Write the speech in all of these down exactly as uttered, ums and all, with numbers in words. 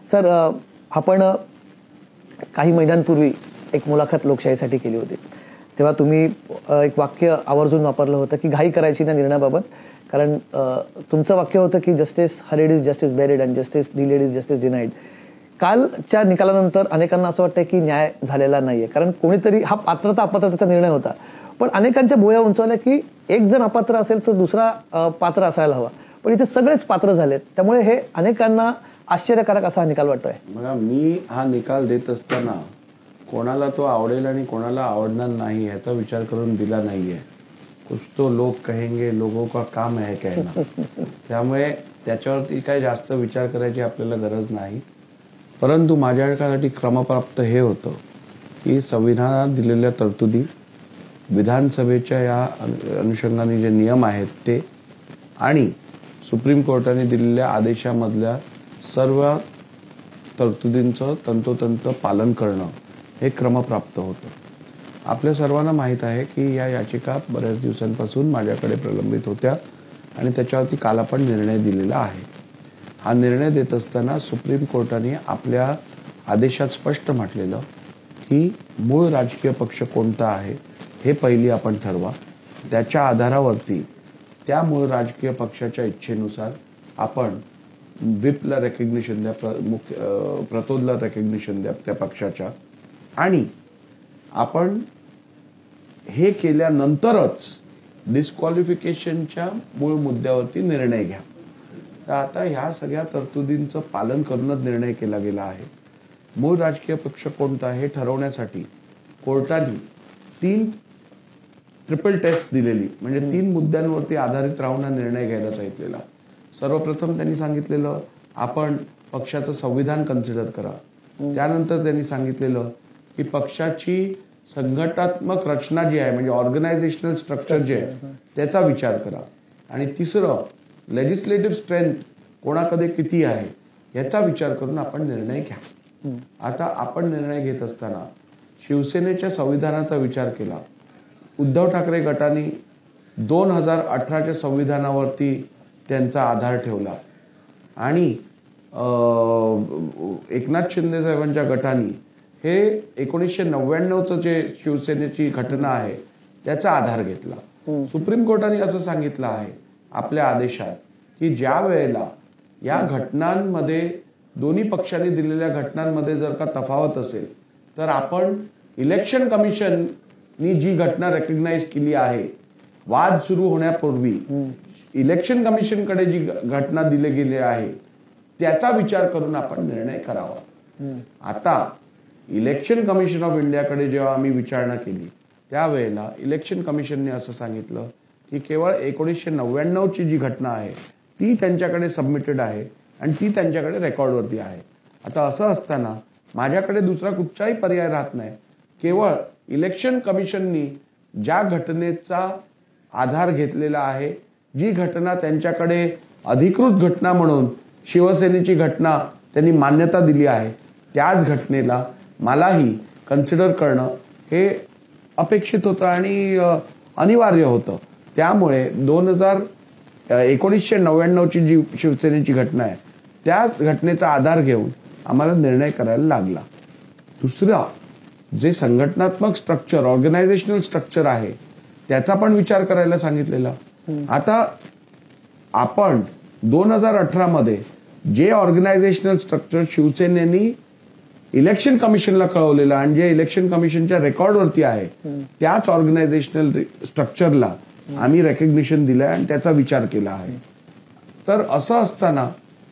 Sir, आपण काही महिन्यांपूर्वी एक मुलाखत लोकशाहीसाठी केली होती, तेव्हा तुम्ही एक वाक्य आवर्जून वापरलं होतं की घाई करायची ना निर्णयाबाबत, कारण तुमचं वाक्य होतं की justice hurried is justice buried and justice delayed is justice denied. कालच्या निकालानंतर अनेकांना असं वाटतं की न्याय झालेला नाहीये, कारण कोणीतरी हा पात्रता अपात्रतेचा निर्णय होता, पण अनेकांच्या भुवया उंचवल्या की एक जण अपात्र असेल तर दुसरा पात्र असायला हवा, पण इथे सगळेच पात्र झालेत. त्यामुळे हे अनेकांना आश्चर्यकारक असा निकाल वाटतोय. मला मी हा निकाल देत असताना कोणाला तो आवडेल आणि कोणाला आवडणार नाही याचा विचार करून दिला नाहीये. कुछ तो लोग कहेंगे, लोगों का काम है कहना. त्यामुळे त्याच्यावरती काही जास्त विचार करायची आपल्याला गरज नाही. परंतु माझ्यासाठी क्रमप्राप्त हे होतं की संविधानात दिलेल्या तरतुदी, विधानसभेच्या या अनुषंगाने जे नियम आहेत ते, आणि सुप्रीम कोर्टाने दिलेल्या आदेशामधल्या सर्व तरतुदींचं तंतोतंत पालन करणं हे क्रमप्राप्त होतं. आपल्या सर्वांना माहीत आहे की या याचिका बऱ्याच दिवसांपासून माझ्याकडे प्रलंबित होत्या आणि त्याच्यावरती काल आपण निर्णय दिलेला आहे. हा निर्णय देत असताना सुप्रीम कोर्टाने आपल्या आदेशात स्पष्ट म्हटलेलं की मूळ राजकीय पक्ष कोणता आहे हे पहिली आपण ठरवा. त्याच्या आधारावरती त्या मूळ राजकीय पक्षाच्या इच्छेनुसार आपण व्हिपला रेकग्निशन द्या, प्र मुख्य प्रतोदला रेकग्निशन द्या त्या पक्षाच्या, आणि आपण हे केल्यानंतरच डिस्क्वालिफिकेशनच्या मूळ मुद्द्यावरती निर्णय घ्या. तर आता ह्या सगळ्या तरतुदींचं पालन करूनच निर्णय केला गेला आहे. मूळ राजकीय पक्ष कोणता हे ठरवण्यासाठी कोर्टाने तीन ट्रिपल टेस्ट दिलेली, म्हणजे तीन मुद्द्यांवरती आधारित राहून हा निर्णय घ्यायला सांगितलेला. सर्वप्रथम त्यांनी सांगितलेलं आपण पक्षाचं संविधान कन्सिडर करा. त्यानंतर त्यांनी सांगितलेलं की पक्षाची संघटनात्मक रचना जी आहे, म्हणजे ऑर्गनायझेशनल स्ट्रक्चर जे आहे त्याचा विचार करा. आणि तिसरं लेजिस्लेटिव्ह स्ट्रेंथ कोणाकडे किती आहे याचा विचार करून आपण निर्णय घ्या. आता आपण निर्णय घेत असताना शिवसेनेच्या संविधानाचा विचार केला. उद्धव ठाकरे गटाने दोन हजार अठराच्या संविधानावरती त्यांचा आधार ठेवला आणि एकनाथ शिंदे साहेबांच्या गटाने हे एकोणीसशे नव्याण्णवचं जे शिवसेनेची घटना आहे त्याचा आधार घेतला. सुप्रीम कोर्टाने असं सांगितलं आहे आपल्या आदेशात की ज्या वेळेला या घटनांमध्ये दोन्ही पक्षांनी दिलेल्या घटनांमध्ये जर का तफावत असेल तर आपण इलेक्शन कमिशननी जी घटना रेकग्नाइज केली आहे, वाद सुरू होण्यापूर्वी इलेक्शन कमिशनकडे जी घटना दिली गेली आहे त्याचा विचार करून आपण निर्णय करावा. आता इलेक्शन कमिशन ऑफ इंडियाकडे जेव्हा आम्ही विचारणा केली त्यावेळेला इलेक्शन कमिशनने असं सांगितलं की केवळ एकोणीसशे नव्याण्णवची जी घटना आहे ती त्यांच्याकडे सबमिटेड आहे आणि ती त्यांच्याकडे रेकॉर्डवरती आहे. आता असं असताना माझ्याकडे दुसरा कुठचाही पर्याय राहत नाही. केवळ इलेक्शन कमिशननी ज्या घटनेचा आधार घेतलेला आहे, जी घटना त्यांच्याकडे अधिकृत घटना म्हणून शिवसेनेची घटना त्यांनी मान्यता दिली आहे, त्याच घटनेला मलाही कन्सिडर करणं हे अपेक्षित होतं आणि अनिवार्य होतं. त्यामुळे दोन हजार एकोणीसशे नव्याण्णवची जी शिवसेनेची घटना आहे त्या घटनेचा आधार घेऊन आम्हाला निर्णय करायला लागला. दुसरा जे संघटनात्मक स्ट्रक्चर, ऑर्गनायझेशनल स्ट्रक्चर आहे त्याचा पण विचार करायला सांगितलेला. आता आपण दोन हजार अठरा मध्ये जे ऑर्गनायझेशनल स्ट्रक्चर शिवसेनेनी इलेक्शन कमिशनला कळवलेलं आणि जे इलेक्शन कमिशनच्या रेकॉर्डवरती आहे त्याच ऑर्गनायझेशनल स्ट्रक्चरला आम्ही रेकग्निशन दिलंय आणि त्याचा विचार केला आहे. तर असं असताना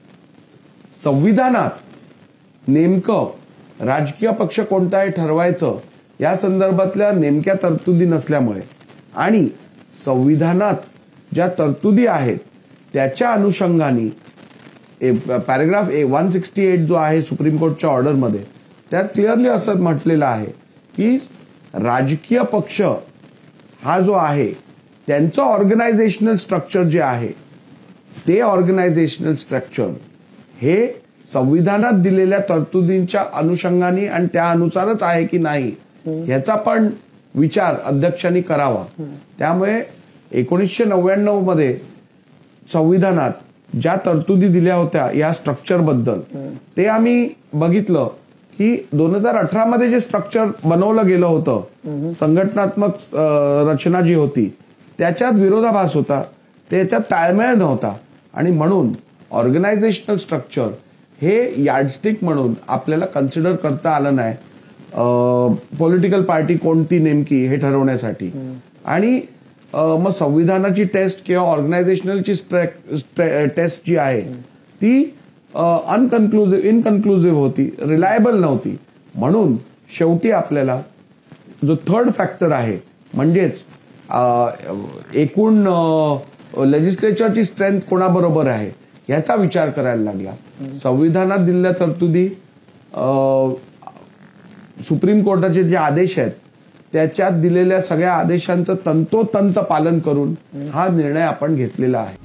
संविधानात नेमकं राजकीय पक्ष कोणता आहे ठरवायचं या संदर्भातल्या नेमक्या तरतुदी नसल्यामुळे आणि संविधानात ज्या तरतुदी आहेत त्याच्या अनुषंगाने पॅराग्राफ वन सिक्स्टी एट जो आहे सुप्रीम कोर्टच्या ऑर्डरमध्ये त्यात क्लिअरली असं म्हटलेलं आहे की राजकीय पक्ष हा जो आहे त्यांचं ऑर्गनायझेशनल स्ट्रक्चर जे आहे ते ऑर्गनायझेशनल स्ट्रक्चर हे संविधानात दिलेल्या तरतुदींच्या अनुषंगाने आणि त्या अनुसारच आहे की नाही याचा पण विचार अध्यक्षांनी करावा. त्यामुळे एकोणीसशे नव्याण्णव मध्ये संविधानात ज्या तरतुदी दिल्या होत्या या स्ट्रक्चर बद्दल, ते आम्ही बघितलं की दोन हजार अठरा मध्ये जे स्ट्रक्चर बनवलं गेलं होतं, संघटनात्मक अं, रचना जी होती त्याच्यात विरोधाभास होता, त्याच्यात ताळमेळ नव्हता. आणि म्हणून ऑर्गनायझेशनल स्ट्रक्चर हे यार्डस्टिक म्हणून आपल्याला कन्सिडर करता आलं नाही पॉलिटिकल पार्टी कोणती नेमकी हे ठरवण्यासाठी. आणि अं, मग संविधानाची टेस्ट किंवा ऑर्गनायझेशनलची टेस्ट जी आहे ती अनकन्क्लुझिव्ह इनकन्क्लुझिव्ह होती, रिलायबल नव्हती. म्हणून शेवटी आपल्याला जो थर्ड फॅक्टर आहे म्हणजेच अं, एकूण लेजिस्लेचरची स्ट्रेंथ कोणाबरोबर आहे याचा विचार करायला लागला. संविधानात दिलेल्या तरतुदी, अं, सुप्रीम कोर्टाचे जे आदेश आहेत त्याच्यात दिलेल्या सगळ्या आदेशांचं तंतोतंत पालन करून हा निर्णय आपण घेतलेला आहे.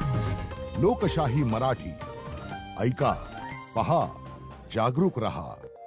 लोकशाही मराठी ऐका, पहा, जागरूक रहा.